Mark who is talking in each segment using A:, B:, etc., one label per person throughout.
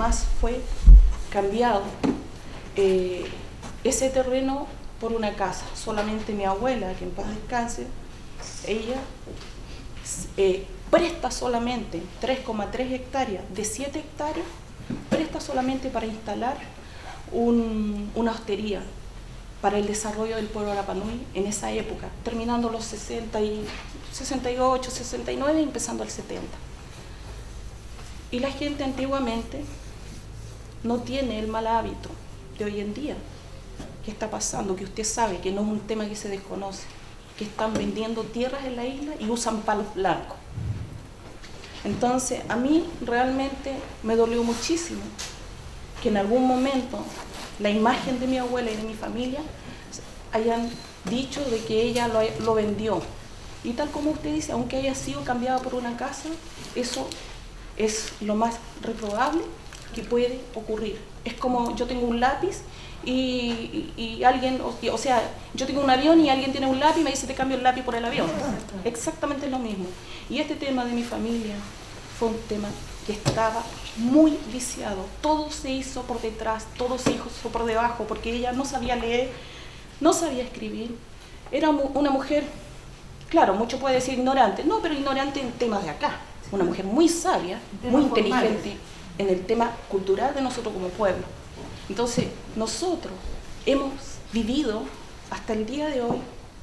A: además fue cambiado ese terreno por una casa. Solamente mi abuela, que en paz descanse, ella presta solamente 3,3 hectáreas de 7 hectáreas, presta solamente para instalar una hostería para el desarrollo del pueblo Rapa Nui en esa época, terminando los 68, 69 y empezando el 70. Y la gente antiguamente no tiene el mal hábito de hoy en día. ¿Qué está pasando? Que usted sabe que no es un tema que se desconoce, que están vendiendo tierras en la isla y usan palos blancos. Entonces, a mí realmente me dolió muchísimo que en algún momento la imagen de mi abuela y de mi familia hayan dicho de que ella lo vendió. Y tal como usted dice, aunque haya sido cambiada por una casa, eso es lo más reprobable que puede ocurrir. Es como yo tengo un lápiz y alguien, o sea, yo tengo un avión y alguien tiene un lápiz y me dice te cambio el lápiz por el avión. Exactamente lo mismo. Y este tema de mi familia fue un tema que estaba muy viciado. Todo se hizo por detrás, todo se hizo por debajo, porque ella no sabía leer, no sabía escribir. Era una mujer, claro, mucho puede decir ignorante, no, pero ignorante en temas de acá. Una mujer muy sabia, muy inteligente en el tema cultural de nosotros como pueblo. Entonces, nosotros hemos vivido hasta el día de hoy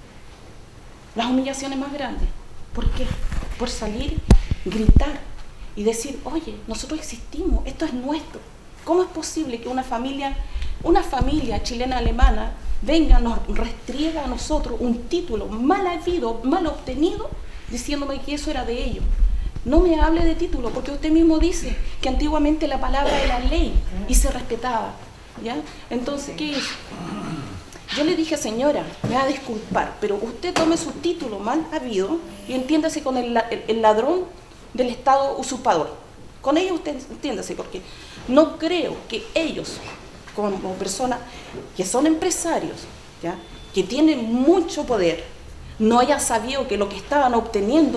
A: las humillaciones más grandes. ¿Por qué? Por salir, gritar y decir, oye, nosotros existimos, esto es nuestro. ¿Cómo es posible que una familia chilena-alemana venga, nos restriega a nosotros un título mal habido, mal obtenido, diciéndome que eso era de ellos? No me hable de título, porque usted mismo dice que antiguamente la palabra era ley y se respetaba, ¿ya? Entonces, ¿qué hizo? Yo le dije, señora, me va a disculpar, pero usted tome su título mal habido y entiéndase con el ladrón del Estado usurpador. Con ellos usted entiéndase, porque no creo que ellos, como personas que son empresarios, ¿ya?, que tienen mucho poder, no hayan sabido que lo que estaban obteniendo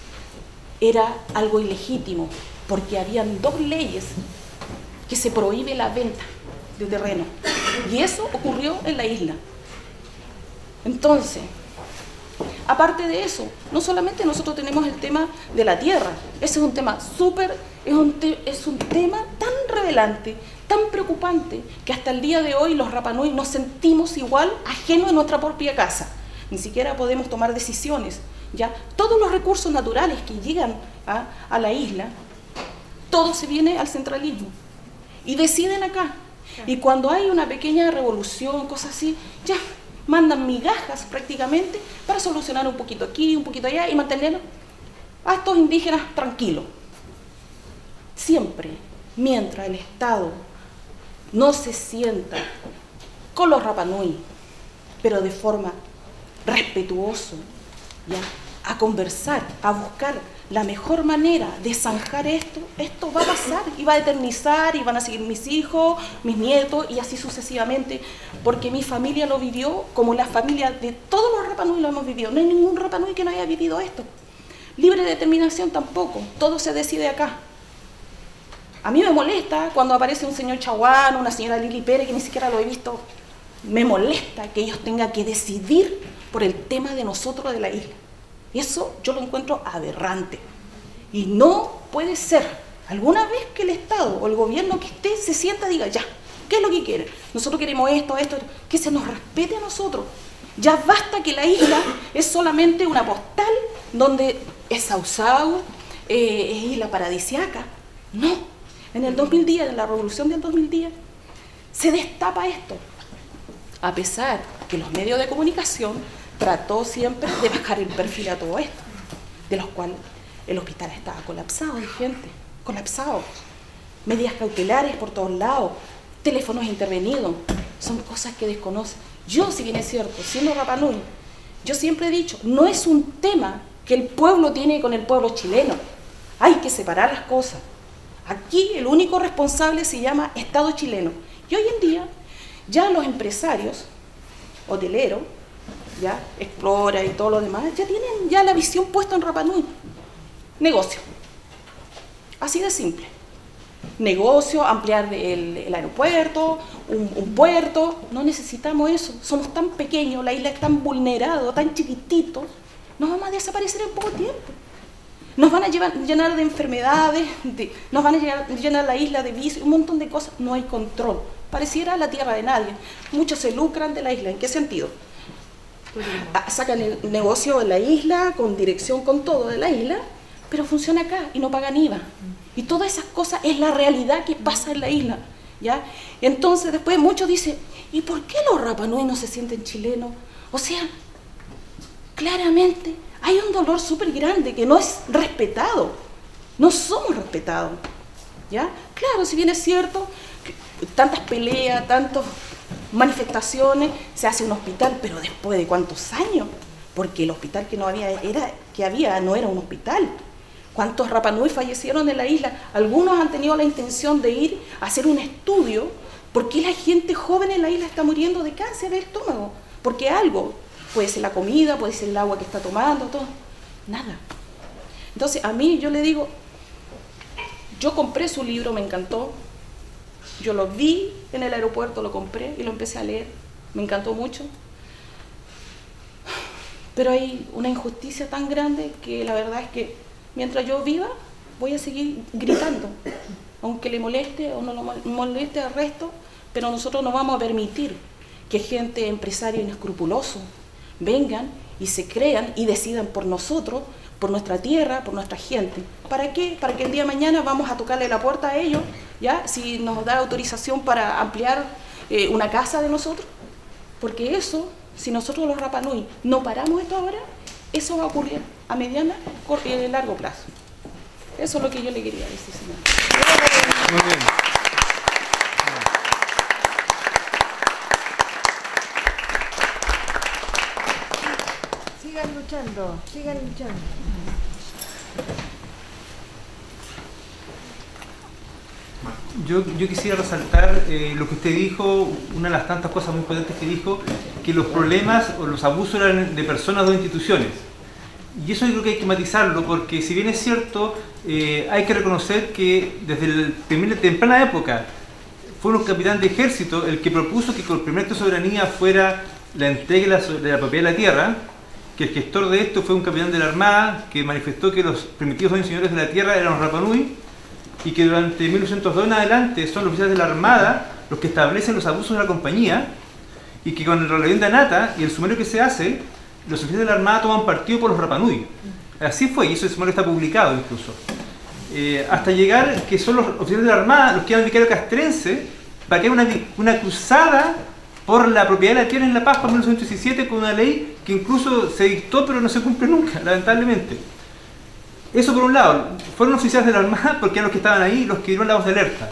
A: era algo ilegítimo, porque habían 2 leyes que se prohíbe la venta de terreno, y eso ocurrió en la isla. Entonces, aparte de eso, no solamente nosotros tenemos el tema de la tierra, ese es un tema es un tema tan revelante, tan preocupante, que hasta el día de hoy los Rapa Nui nos sentimos igual ajenos a nuestra propia casa. Ni siquiera podemos tomar decisiones, ¿ya? Todos los recursos naturales que llegan a la isla, todo se viene al centralismo y deciden acá. Y cuando hay una pequeña revolución, cosas así, ya mandan migajas prácticamente para solucionar un poquito aquí, un poquito allá y mantener a estos indígenas tranquilos. Siempre, mientras el Estado no se sienta con los Rapa Nui, pero de forma respetuosa, ¿ya?, a conversar, a buscar la mejor manera de zanjar esto va a pasar y va a eternizar y van a seguir mis hijos, mis nietos y así sucesivamente, porque mi familia lo vivió como la familia de todos los Rapa Nui lo hemos vivido. No hay ningún Rapa Nui que no haya vivido esto. Libre determinación tampoco, todo se decide acá. A mí me molesta cuando aparece un señor Chaguán, una señora Lili Pérez, que ni siquiera lo he visto. Me molesta que ellos tengan que decidir por el tema de nosotros de la isla. Eso yo lo encuentro aberrante. Y no puede ser. Alguna vez que el Estado o el gobierno que esté se sienta y diga, ya, ¿qué es lo que quieren? Nosotros queremos esto, que se nos respete a nosotros. Ya basta que la isla es solamente una postal donde es Sausau, es isla paradisiaca. No. En el 2010, en la revolución del 2010, se destapa esto. A pesar que los medios de comunicación trató siempre de bajar el perfil a todo esto, de los cuales el hospital estaba colapsado de gente, colapsado. Medidas cautelares por todos lados, teléfonos intervenidos, son cosas que desconocen. Yo, si bien es cierto, siendo Rapa Nui, yo siempre he dicho, no es un tema que el pueblo tiene con el pueblo chileno, hay que separar las cosas. Aquí el único responsable se llama Estado chileno. Y hoy en día, ya los empresarios, hoteleros, ya Explora y todo lo demás, ya tienen ya la visión puesta en Rapa Nui. Negocio. Así de simple. negocio, ampliar el aeropuerto, un puerto. No necesitamos eso. Somos tan pequeños, la isla es tan vulnerada, tan chiquitito. Nos vamos a desaparecer en poco tiempo. Nos van a llenar de enfermedades, nos van a llenar la isla de vicios, un montón de cosas. No hay control. Pareciera la tierra de nadie. Muchos se lucran de la isla. ¿En qué sentido? Sacan el negocio en la isla, con dirección, con todo de la isla, pero funciona acá y no pagan IVA. Y todas esas cosas es la realidad que pasa en la isla, ¿ya? Entonces después muchos dicen, ¿y por qué los Rapa Nui no se sienten chilenos? O sea, claramente hay un dolor súper grande que no es respetado. No somos respetados, ¿ya? Claro, si bien es cierto, tantas peleas, tantas manifestaciones, se hace un hospital, pero después de ¿cuántos años? Porque el hospital que no era un hospital. ¿Cuántos Rapa Nui fallecieron en la isla? Algunos han tenido la intención de ir a hacer un estudio. ¿Por qué la gente joven en la isla está muriendo de cáncer de estómago? Porque algo, puede ser la comida, puede ser el agua que está tomando, todo. Nada. Entonces a mí yo le digo, yo compré su libro, me encantó. Yo lo vi en el aeropuerto, lo compré y lo empecé a leer. Me encantó mucho. Pero hay una injusticia tan grande que la verdad es que mientras yo viva, voy a seguir gritando. Aunque le moleste o no le moleste al resto, pero nosotros no vamos a permitir que gente, empresarios inescrupulosos, vengan y se crean y decidan por nosotros, por nuestra tierra, por nuestra gente. ¿Para qué? Para que el día de mañana vamos a tocarle la puerta a ellos, ¿ya? Si nos da autorización para ampliar una casa de nosotros. Porque eso, si nosotros los Rapa Nui no paramos esto ahora, eso va a ocurrir a mediano y largo plazo. Eso es lo que yo le quería decir, señor.
B: Muy bien.
C: Sigan luchando, sigan luchando.
B: Yo quisiera resaltar lo que usted dijo, una de las tantas cosas muy potentes que dijo, que los problemas o los abusos eran de personas o de instituciones. Y eso yo creo que hay que matizarlo, porque si bien es cierto, hay que reconocer que desde la temprana época fue un capitán de ejército el que propuso que con el primer acto de soberanía fuera la entrega de la propiedad de la tierra, que el gestor de esto fue un capitán de la Armada que manifestó que los primitivos dueños y señores de la tierra eran los Rapa Nui, y que durante 1902 en adelante son los oficiales de la Armada los que establecen los abusos de la compañía, y que con la leyenda nata y el sumario que se hace, los oficiales de la Armada toman partido por los Rapa Nui. Así fue, y eso el sumario está publicado incluso. Hasta llegar que son los oficiales de la Armada los que dan vicario castrense para que haya una cruzada por la propiedad de la tierra en La Paz en 1917 con una ley que incluso se dictó pero no se cumple nunca, lamentablemente. Eso por un lado, fueron oficiales de la Armada porque eran los que estaban ahí, los que dieron la voz de alerta.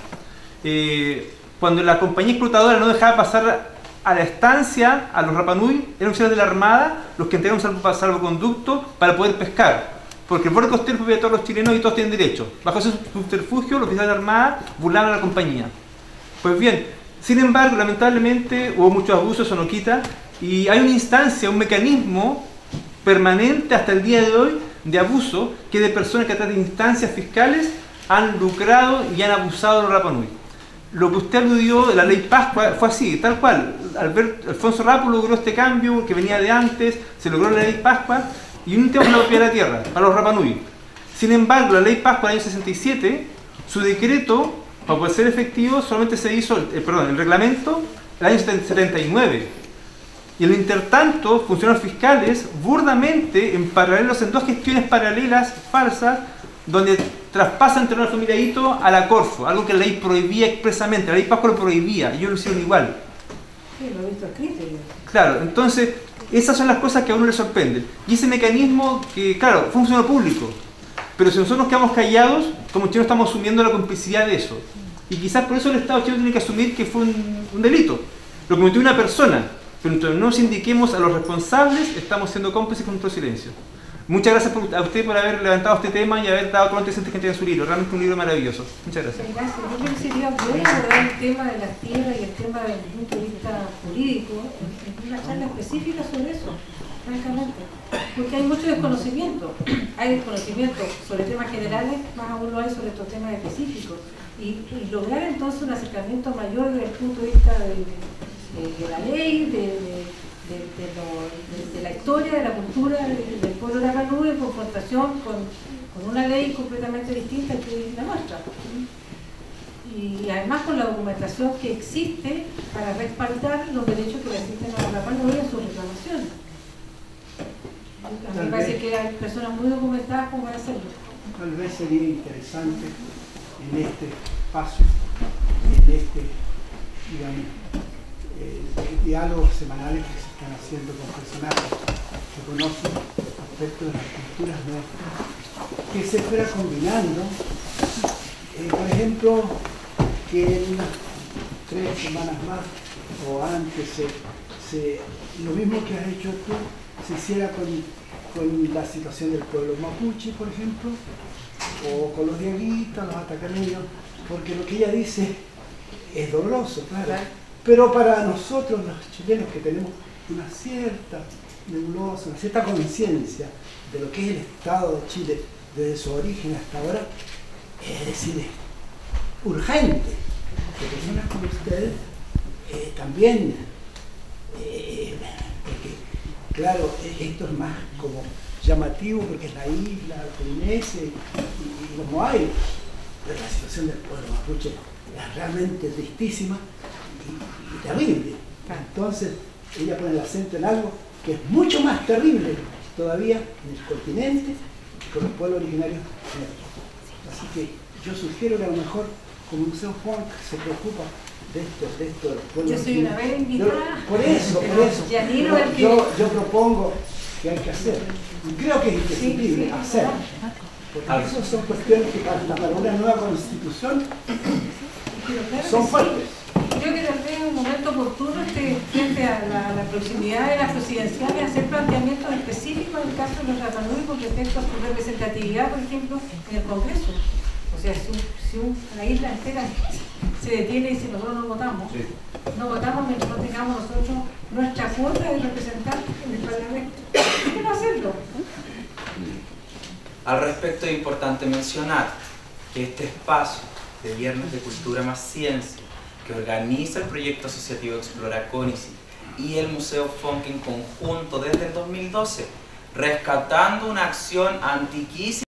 B: Cuando la compañía explotadora no dejaba pasar a la estancia a los Rapa Nui, eran oficiales de la Armada los que entregaron un salvoconducto para poder pescar. Porque el borde costero es propiedad de todos los chilenos y todos tienen derecho. Bajo ese subterfugio, los oficiales de la Armada burlaron a la compañía. Pues bien, sin embargo, lamentablemente hubo muchos abusos, eso no quita, y hay una instancia, un mecanismo permanente hasta el día de hoy de abuso que de personas que a través de instancias fiscales han lucrado y han abusado de los Rapa Nui. Lo que usted aludió de la ley Pascua fue así, tal cual. Alfonso Rapo logró este cambio que venía de antes, se logró la ley Pascua y un tema de la propiedad de la tierra para los Rapa Nui. Sin embargo, la ley Pascua del año 67, su decreto, para poder ser efectivo, solamente se hizo, el reglamento, el año 79. Y en el intertanto, funcionarios fiscales, burdamente, en paralelo, hacen dos gestiones paralelas, falsas, donde traspasan el terreno de la familia Ito a la Corfo, algo que la ley prohibía expresamente, la ley Pascua lo prohibía, y ellos lo hicieron igual.
C: Sí, lo he visto escrito yo.
B: Claro, entonces, esas son las cosas que a uno le sorprenden. Y ese mecanismo que, claro, fue un funcionario público, pero si nosotros nos quedamos callados, como chilenos estamos asumiendo la complicidad de eso. Y quizás por eso el Estado chileno tiene que asumir que fue un delito. Lo cometió una persona, pero entonces no nos indiquemos a los responsables, estamos siendo cómplices con nuestro silencio. Muchas gracias a usted por haber levantado este tema y haber dado todo lo interesante que tiene en su libro. Realmente un libro maravilloso. Muchas gracias.
C: Gracias. Yo creo que sería bueno abordar el tema de las tierras y el tema desde el punto de vista jurídico, en una charla específica sobre eso. francamente. Porque hay mucho desconocimiento. Hay desconocimiento sobre temas generales, más aún lo hay sobre estos temas específicos. Y lograr entonces un acercamiento mayor desde el punto de vista de la ley, de la historia, de la cultura del pueblo de Rapanui, en confrontación con una ley completamente distinta que es la nuestra. Y además con la documentación que existe para respaldar los derechos que le asisten a la Rapanui en sus reclamaciones. A mí me parece que hay personas muy documentadas como para hacerlo.
D: Tal vez sería interesante en este espacio, en este, digamos, diálogos semanales que se están haciendo con personajes que conocen aspectos de las culturas nuestras, que se fuera combinando, por ejemplo, que en unas 3 semanas más o antes lo mismo que has hecho tú se hiciera con la situación del pueblo mapuche, por ejemplo, o con los diaguitas, los atacaneños, porque lo que ella dice es doloroso, claro. Pero para nosotros los chilenos que tenemos una cierta nebulosa, una cierta conciencia de lo que es el Estado de Chile desde su origen hasta ahora, es decir, es urgente que personas como ustedes también, porque claro, esto es más como llamativo porque es la isla, la Polinesia y los Moai, pero la situación del pueblo mapuche es realmente tristísima y terrible. Entonces ella pone el acento en algo que es mucho más terrible todavía en el continente que con los pueblos originarios nuestros. Así que yo sugiero que a lo mejor como Museo Juan se preocupa de esto de los pueblos.
C: Yo soy una vez invitada.
D: Por eso. Yo propongo que hay que hacer. Y creo que es imprescindible hacer. Porque esas son cuestiones que para una nueva constitución son fuertes.
C: Creo que tal vez es un momento oportuno frente a la proximidad de las presidenciales hacer planteamientos específicos en el caso de los Rapanui con respecto a su representatividad, por ejemplo, en el Congreso. O sea, si una isla entera se detiene y dice nosotros no votamos, no votamos mientras no tengamos nosotros nuestra cuota de representantes en el Parlamento. ¿Por qué no hacerlo?
E: Al respecto es importante mencionar que este espacio de Viernes de Cultura más Ciencia que organiza el proyecto asociativo Explora Cónici y el Museo Fonk en conjunto desde el 2012, rescatando una acción antiquísima